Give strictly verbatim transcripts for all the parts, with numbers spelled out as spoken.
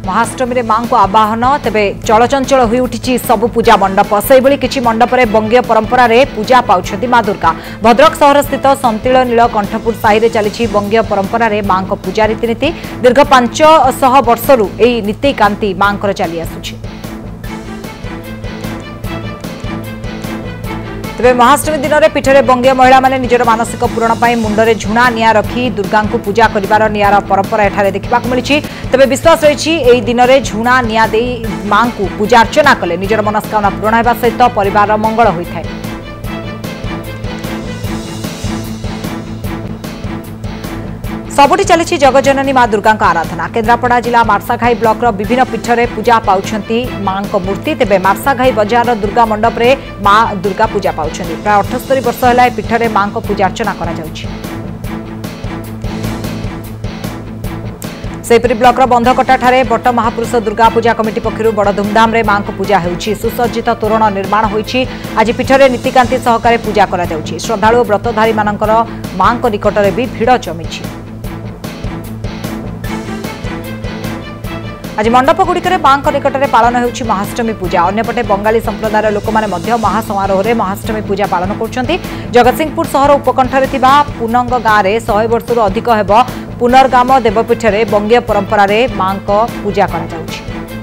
महाअष्टमी रे मां को आवाहन तेबे चलचंचल होई उठिछि सबु पूजा मंडप सेहि भली किछि मंडप रे बंगीय परंपरा रे पूजा पाउछथि मां दुर्गा। भद्रक शहर स्थित संतिल नील कंठपुर साहि रे चलिछि बंगीय परंपरा रे मां को पूजा रीतिनीति दीर्घ पांच सौ वर्षरु एई नीति कांति मां को चली आसुछि। तेज महाअष्टमी दिन में पीठ में बंगीय महिला माने निजर मानसिक पूरण पर मुंडरे झुणा निया रखी दुर्गा को पूजा कर नियार परंपरा एठारे देखा मिली। तेज विश्वास रही दिन में झुणा निया दे मां को पूजा अर्चना कले निजर मनस्कामना पूरण होगा सहित परिवार मंगल होता है। सबुठी चली जगज्जननी मां दुर्गा आराधना। केन्द्रापड़ा जिला मार्साघाई ब्लॉक विभिन्न पीठ में पूजा पाउछंती मां को मूर्ति। तेबे मार्साघाई बजार दुर्गा मंडप रे मां दुर्गा पूजा पाउछंती। प्राय अठस्तरी वर्ष है पीठ में मां को पूजा अर्चना करा जाउछि। सेपरी ब्लॉक बंधकटा ठारे बट महापुरुष दुर्गा पूजा कमिटी पक्षरु बड़ धूमधाम रे मां को पूजा होउछि। सुसज्जित तोरण निर्माण होइछि। आज पीठ में नीतिकांति सहकारे पूजा करा जाउछि। श्रद्धालु व्रतधारी मानकर मां को निकट में भी भिड़ जमिछि। आज मंडप गुड़िक मां निकट में पालन होउछि महाअष्टमी पूजा। अन्यपटे बंगाली संप्रदायर लोक माने मध्य महासमारोह में महाअष्टमी पूजा पालन करुछंती। जगतसिंहपुर सहर उपकंठरे थिबा पुनंग गाँव में सौ वर्ष अधिक हेब पुनर्गाम देवपीठ में बंगीय परंपरा रे मां को पूजा करा जाउछि।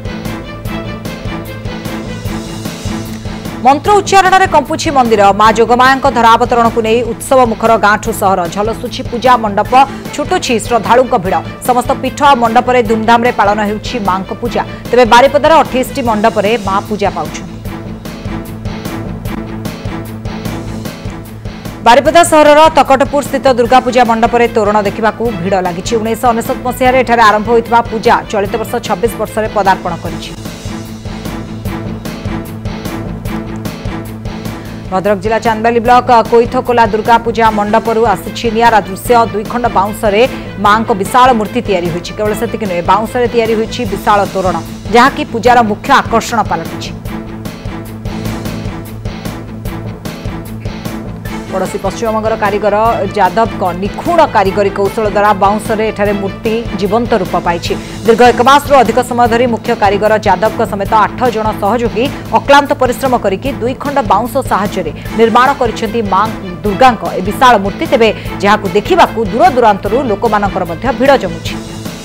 मंत्र उच्चारण में कंपुछि मंदिर। मां जोगमाया धरावतरण को नहीं उत्सव मुखर गाँठू सहर झलसुछि पूजा मंडप छुटुछि श्रद्धालु भिड़। समस्त पीठ मंडप में धूमधाम रे पालन होउछि मां को पूजा। तेबे बारिपदार अठाईस टी मंडप में मां पूजा पाउछन्। बारिपदा सहर तकटपुर स्थित दुर्गा पूजा मंडप में तोरण देखा भिड़ लगी। उन्नीस अनेशत मसीह आरंभ होता पूजा चलित वर्ष छब्बीस वर्ष में पदार्पण करिछि। भद्रक जिला चांदबाली ब्लॉक कोईथकोला दुर्गा पूजा मंडपरू आसुछि नियारा दृश्य। दुई खंड बाउंसरे मां को विशाल मूर्ति तैयारी होइछि। केवल सेतिक नुहे बाउंसरे तैयारी होइछि विशाल तोरण जहाँकि पूजार मुख्य आकर्षण पलटिछि। पड़ोशी पश्चिमबंगर कारीगर जादव को निखुण कारीगरी कौशल द्वारा बाउंसरे एठारे मूर्ति जीवंत रूप पाई। दीर्घ एक मास अधिक समय धरी मुख्य कारीगर जादव समेत आठ जन सहयोगी अक्लांत परिश्रम करिकी दुई खंड बाउंस साहाय्य निर्माण करिसेंती मां दुर्गा ए विशाल मूर्ति। तेबे जहाकु देखिबाकू दूर दूरांतरु लोकमानकर मध्य भिड़ जमुछि।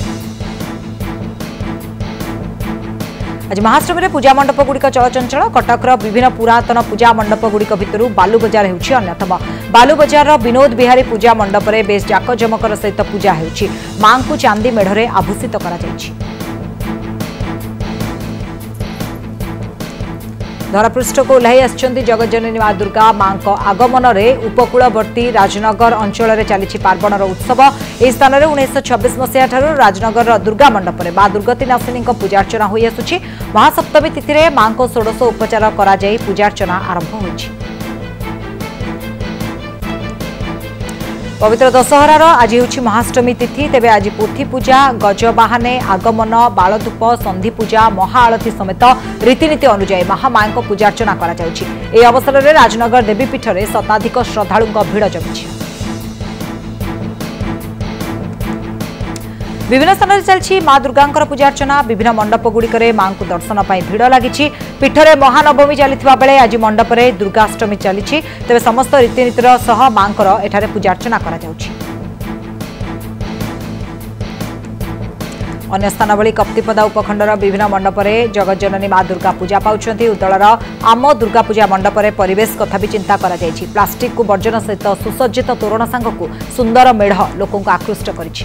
आज महाअष्टमी पूजा मंडप गुड़िक चलचंचल। कटकर विभिन्न पुरातन पूजा मंडप गुड़िक भितर बालू बजार होउछि अन्यतम। बालू बजार विनोद बिहारी पूजा मंडप में बेस जाकजमकर सहित पूजा होउछि। मां को चांदी मेढ़रे आभूषित करा जाइछि। धरापृष्ठ को ओह्लाई आछंती जगज्जननी मां दुर्गा। मां को आगमन में उपकूलवर्ती राजनगर अंचल में चली पार्वणर उत्सव। यह स्थान में उन्नीस छब्बीस मसीहा राजनगर दुर्गा मंडप में मां दुर्गति नासिनी पूजार्चना हो आसुछि। महासप्तमी तिथि में मां को षोडश उपचार करा जाई पूजार्चना आरंभ होइछि। पवित्र दशहरार आज होउछि महाअष्टमी तिथि। तेबे आज पोथी पूजा गजबाहाने आगमन बालधूप संधि पूजा महाआलती समेत रीतिनीति अनुଯାयी महामां को पूजार्चना करा जाउछि। एही अवसर में राजनगर देवीपीठ में शताधिक श्रद्धालु भिड़ जमिछि। विभिन्न स्थान में चलछि मां दुर्गा पूजार्चना। विभिन्न मंडप गुड़िक मां को दर्शन पर भिड़ लगी। पीठ में महानवमी चलता बेले आज मंडप में दुर्गाष्टमी चली। तेज समस्त रीतिनीतिर सह मां एठारे पूजार्चना करा जाउछि। अन्य स्थान भली कप्तिपदा उपखंडर विभिन्न मंडप में जगज्जननी मां दुर्गा पूजा पाउछंती। उदलर आम दुर्गा पूजा मंडप में परिवेश कथा भी चिंता करा जाइछि। प्लास्टिक को वर्जन सहित सुसज्जित तोरण सांगकु सुंदर मेढ़ लोकों को आकृष्ट करिछि।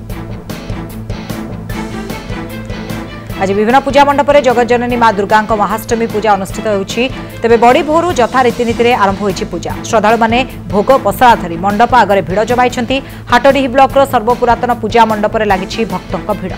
आज विभिन्न पूजा मंडप में जगज्जननी मां दुर्गा महाअष्टमी पूजा अनुष्ठित होउछि। तेबे बड़ी भोरू जथा रीतिनीति आरंभ होइछि पूजा। श्रद्धालु माने भोग पसरा धरी मंडप आगरे भिड़ जमाइछंती। हाटडीही ब्लॉक सर्वपुरातन पूजा मंडप में लागिछि भक्तों भिड़।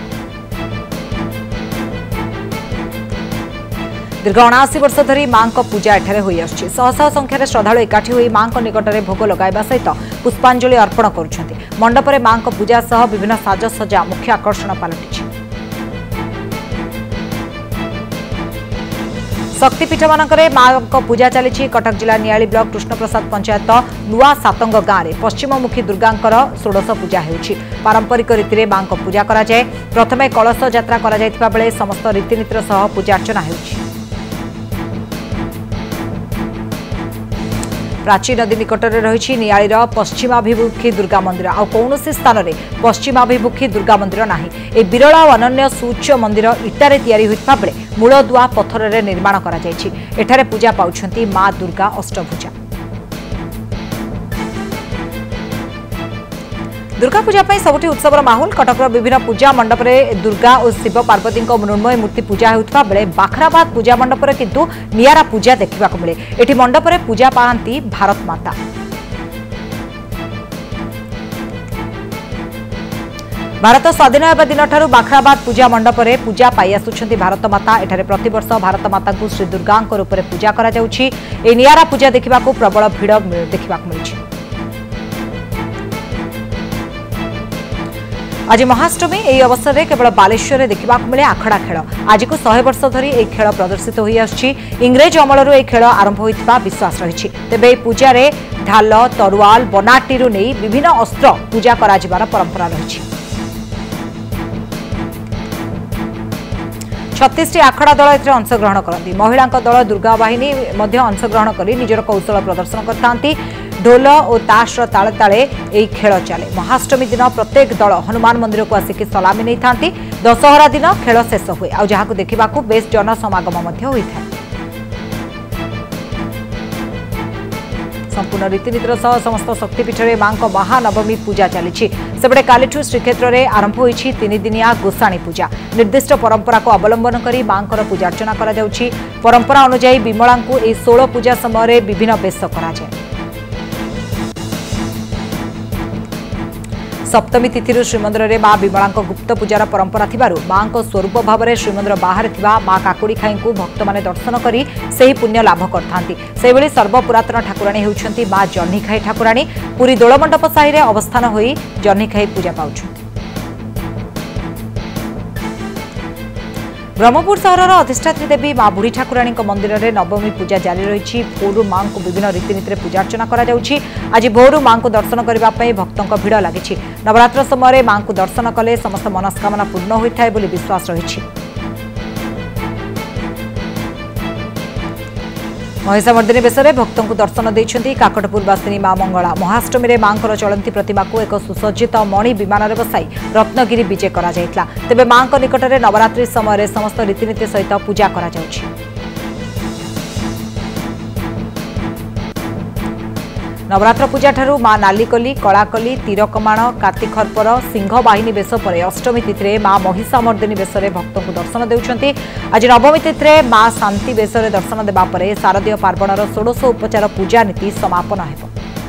दीर्घ अणाशी वर्ष धरी मां को पूजा एठारे होई आछि। शह शह संख्यार श्रद्धालु एकाठी होई मां को निकट में भोग लगाइबा सहित पुष्पांजलि अर्पण करुछंती। मंडप में मां को पूजा सह विभिन्न साजसज्जा मुख्य आकर्षण पलटिछि। शक्तिपीठ मानकरे मां को पूजा चली कटक जिला नियाली ब्लॉक कृष्णप्रसाद पंचायत नुआ सातंग गाँव में पश्चिममुखी दुर्गांकर षोडश पूजा होउछि। पारंपरिक रीति मां को पूजा करा जाए। प्रथमे कलश यात्रा करा जायतिबा बेले समस्त रीतिनीतिर सह पूजा अर्चना होउछि। प्राची नदी निकट में रही नियालीर पश्चिमाभिमुखी दुर्गा मंदिर आ कौन स्थान में पश्चिमाभिमुखी दुर्गा मंदिर ना। ए विरल और अनन्य सूच्च मंदिर इटारे तैयारी होता बेले मूलदुआ पत्थर रे निर्माण करा जायछि। एठारे पूजा पाउछंती मां दुर्गा अष्टभुजा। दुर्गा पूजा पर सबुठी उत्सवर माहौल। कटकर विभिन्न पूजा मंडप में दुर्गा और शिव पार्वती मृण्मय मूर्ति पूजा होता बेले बाखराबाद पूजा मंडप में किंतु नियारा पूजा देखा मिले। एटी मंडप में पूजा पाती भारत माता। भारत स्वाधीन होगा दिन ठारू बाखराबाद पूजा मंडप में पूजा पाई आसुछंती भारत माता। एठारे प्रतिवर्ष भारत माता को श्री दुर्गा रूप में पूजा करा जाउछि। ए नियारा पूजा देखा प्रबल भिड़ देखा मिली। आज महाअष्टमी यही अवसर में केवल बालेश्वर में देखा मिले आखड़ा खेल। आज को शहे वर्ष धरी यह खेल प्रदर्शित हो इंग्रेज अमलू यह खेल आरंभ होता विश्वास रही। तेबे पूजा रे ढाल तरुआल बनाटी नहीं विभिन्न अस्त्र पूजा करार परंपरा रही। छत्तीस टी आखड़ा दल एथिरे अंशग्रहण करती। महिला दल दुर्गा बाहिनी अंशग्रहण कर निजर कौशल प्रदर्शन करते। ढोल और ताशर ताले ताले यही खेल चले। महाअष्टमी दिन प्रत्येक दल हनुमान मंदिर को आसिक सलामी नहीं था। दशहरा दिन खेल शेष हुए आ जहां देखा बेस जनसमागम होता है। संपूर्ण रीतिनीतिर सह समस्त शक्तिपीठ में मां को महानवमी पूजा चली। सेपटे कालीठू श्रीक्षेत्र में आरंभ होती तीन दिनिया गोसाणी पूजा। निर्दिष्ट परंपरा को अवलंबन कर मां पूजा अर्चना करा जाउछि। परंपरा अनुसार विमला को यह षोल पूजा समय विभिन्न बेश करा जाए। सप्तमी तिथि श्रीमंदिर में मां विमला गुप्त पूजार परंपरा थिबारु मां को स्वरूप भाव में श्रीमंदिर बाहर थिबा मां काकुड़ी खाई को भक्त माने दर्शन करी सही पुण्य लाभ करथांती। सेबली सर्वपुरातन ठाकुराणी होउछंती मां जन्ही खाई ठाकुराणी। पुरी दोलमंडप साहि रे अवस्थान होई जन्ही खाई पूजा पाउछंती। ब्रह्मपुर सहर अधिष्ठात्री देवी मां बुढ़ी ठाकुराणी मंदिर में नवमी पूजा जारी रही। भोरू मां को विभिन्न रीतिनीति पूजा अर्चना करा जाउछि। आज भोरू मां को दर्शन करने भक्तों भिड़ लगी। नवरात्र समय मां को दर्शन कले समस्त मनस्कामना पूर्ण होता है बोली विश्वास रही। महिषामर्दिनी बेश में भक्तों को दर्शन देइछंती काकटपुर बासिनी मां मंगला। महाअष्टमी में मां चलती प्रतिमा को एक सुसज्जित मणि विमान में बसाई रत्नगिरी विजे करा जायतला। तेबे मां निकट में नवरात्रि समय समस्त रीतिनीति सहित पूजा करा जाउछि। नवरात्र पूजा ठारू मां नालीकली कलाकली तीरकमाण कातिखर्पर सिंह बाहिनी बेश पर अष्टमी तिथि में मां महिषामर्दिनी बेश में भक्तों को दर्शन देउछंती। आज नवमी तिथि में मां शांति बेश में दर्शन देबा परे शारदीय पार्वणर षोडश उपचार पूजा नीति समापन हेब।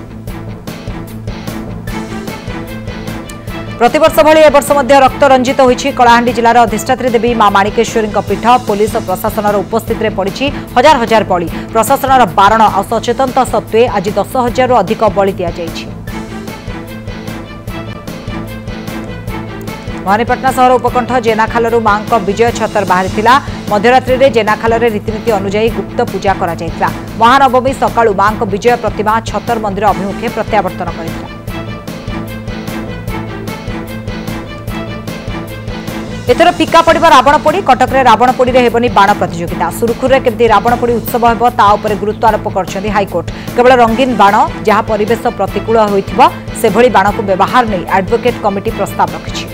प्रतिवर्ष भली ए वर्ष मध्य रक्त रंजित होइछि कलाहांडी जिलार अधिष्ठात्री देवी मां माणिकेश्वरी पीठ। पुलिस प्रशासन उपस्थित पड़ी हजार हजार बलि। प्रशासन बारण और सचेतनता सत्वे आज दस हजार रु अधिक बलि दि जाइछि। भवानीपाटना सहर उपकंठ जेनाखालू मां विजय छतर बाहरी मध्यरात्रि में जेनाखाल रीतिनीति अनुजाई गुप्त पूजा करा जायतिला। महानवमी सकाळू मां विजय प्रतिमा छतर मंदिर अभिमुखे प्रत्यावर्तन करथिला। एथर फिका पड़ा रावणपोड़ी। कटक में रावणपोड़ी हेबनी बाण प्रतियोगिता। सुरुखुरे केमती रावणपोड़ी उत्सव हेब ता उपरे गुरुत्व आरोप कर हाइकोर्ट। केवल रंगीन बाण जहां परिवेश प्रतिकूल होइथिबो सेभଳି बाण को व्यवहार नहीं एडवोकेट कमिटी प्रस्ताव रखिछि।